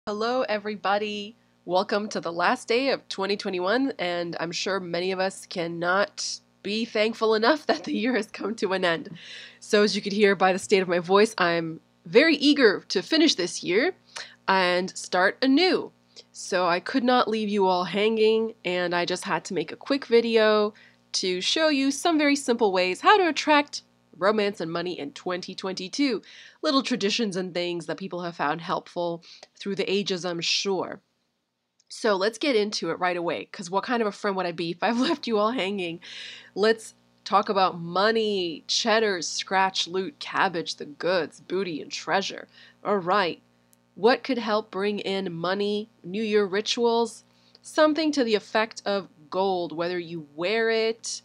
Hello, everybody. Welcome to the last day of 2021, and I'm sure many of us cannot be thankful enough that the year has come to an end. So, as you could hear by the state of my voice, I'm very eager to finish this year and start anew. So, I could not leave you all hanging, and I just had to make a quick video to show you some very simple ways how to attract romance and money in 2022. Little traditions and things that people have found helpful through the ages, I'm sure. So let's get into it right away, because what kind of a friend would I be if I've left you all hanging? Let's talk about money, cheddars, scratch, loot, cabbage, the goods, booty, and treasure. All right. What could help bring in money? New Year rituals? Something to the effect of gold, whether you wear it,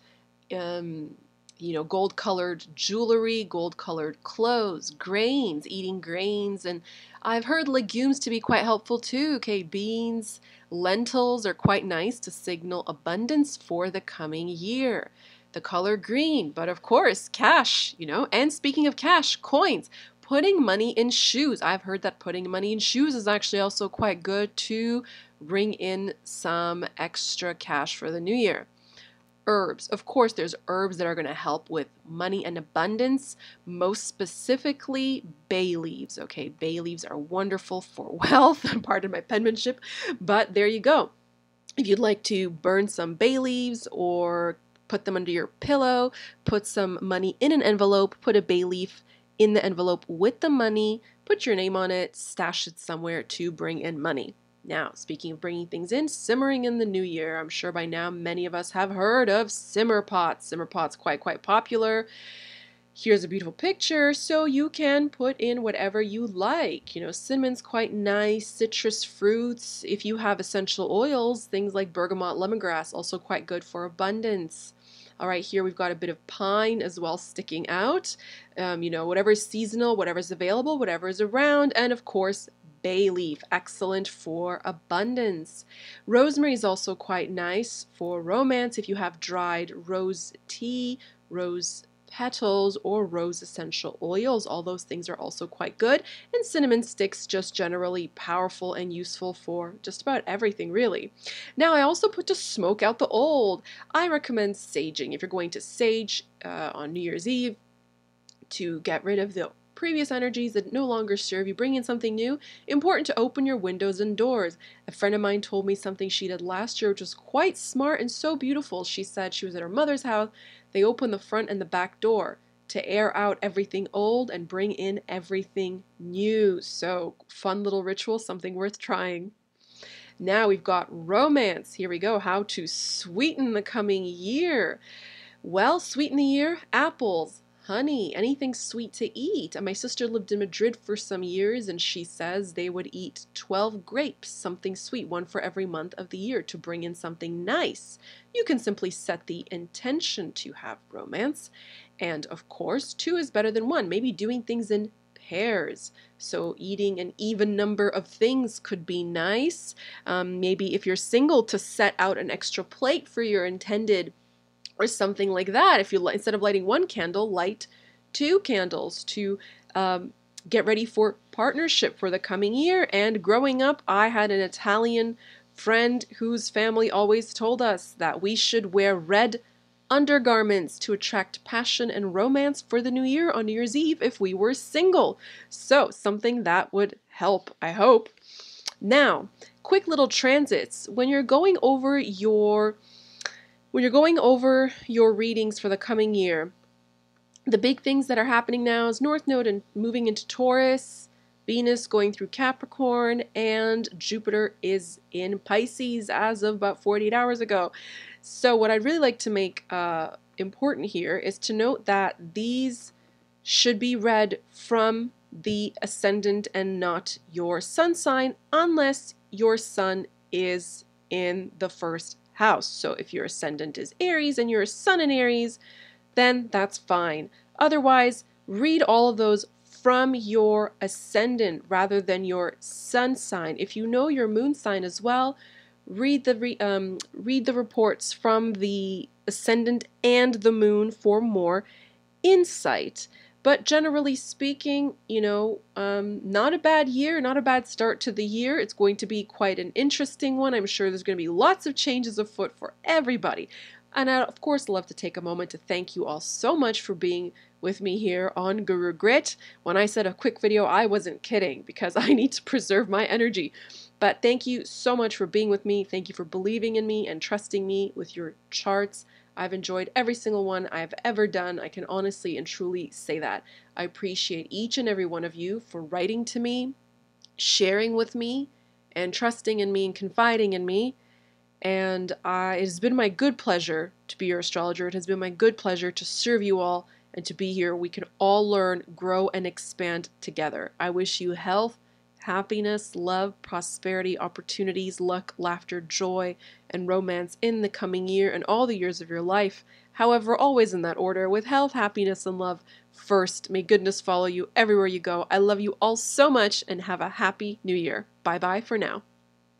gold-colored jewelry, gold-colored clothes, grains, eating grains, and I've heard legumes to be quite helpful too. Okay, beans, lentils are quite nice to signal abundance for the coming year. The color green, but of course, cash, and speaking of cash, coins. Putting money in shoes. I've heard that putting money in shoes is actually also quite good to bring in some extra cash for the new year. Herbs. Of course, there's herbs that are going to help with money and abundance, most specifically bay leaves. Okay, bay leaves are wonderful for wealth, pardon my penmanship, but there you go. If you'd like to burn some bay leaves or put them under your pillow, put some money in an envelope, put a bay leaf in the envelope with the money, put your name on it, stash it somewhere to bring in money. Now, speaking of bringing things in, simmering in the new year. I'm sure by now many of us have heard of simmer pots. Simmer pots quite popular. Here's a beautiful picture, so you can put in whatever you like. Cinnamon's quite nice, citrus fruits. If you have essential oils, things like bergamot, lemongrass, also quite good for abundance. All right, here we've got a bit of pine as well sticking out. Whatever is seasonal, whatever is available, whatever is around, and of course, bay leaf, excellent for abundance. Rosemary is also quite nice for romance if you have dried rose tea, rose petals, or rose essential oils. All those things are also quite good. And cinnamon sticks, just generally powerful and useful for just about everything, really. Now, I also put to smoke out the old. I recommend saging. If you're going to sage on New Year's Eve to get rid of the previous energies that no longer serve you, bring in something new, important to open your windows and doors. A friend of mine told me something she did last year, which was quite smart and so beautiful. She said she was at her mother's house. They opened the front and the back door to air out everything old and bring in everything new. So, fun little ritual, something worth trying. Now we've got romance. Here we go. How to sweeten the coming year. Well, sweeten the year, apples, honey, anything sweet to eat. And my sister lived in Madrid for some years, and she says they would eat 12 grapes, something sweet, one for every month of the year to bring in something nice. You can simply set the intention to have romance. And of course, two is better than one. Maybe doing things in pairs. So eating an even number of things could be nice. Maybe if you're single, to set out an extra plate for your intended or something like that. If you instead of lighting one candle, light two candles to get ready for partnership for the coming year. And growing up, I had an Italian friend whose family always told us that we should wear red undergarments to attract passion and romance for the new year on New Year's Eve if we were single. So something that would help, I hope. Now, quick little transits. When you're going over your readings for the coming year, the big things that are happening now is North Node and moving into Taurus, Venus going through Capricorn, and Jupiter is in Pisces as of about 48 hours ago. So what I'd really like to make important here is to note that these should be read from the ascendant and not your sun sign, unless your sun is in the first house. So if your ascendant is Aries and your sun in Aries, then that's fine. Otherwise, read all of those from your ascendant rather than your sun sign. If you know your moon sign as well, read the reports from the ascendant and the moon for more insight. But generally speaking, not a bad year, not a bad start to the year. It's going to be quite an interesting one. I'm sure there's going to be lots of changes afoot for everybody. And I'd, of course, love to take a moment to thank you all so much for being with me here on Guru Grit. When I said a quick video, I wasn't kidding, because I need to preserve my energy. But thank you so much for being with me. Thank you for believing in me and trusting me with your charts. I've enjoyed every single one I've ever done. I can honestly and truly say that. I appreciate each and every one of you for writing to me, sharing with me, and trusting in me and confiding in me. And it has been my good pleasure to be your astrologer. It has been my good pleasure to serve you all and to be here. We can all learn, grow, and expand together. I wish you health, happiness, love, prosperity, opportunities, luck, laughter, joy, and romance in the coming year and all the years of your life. However, always in that order, with health, happiness, and love first. May goodness follow you everywhere you go. I love you all so much and have a happy new year. Bye-bye for now.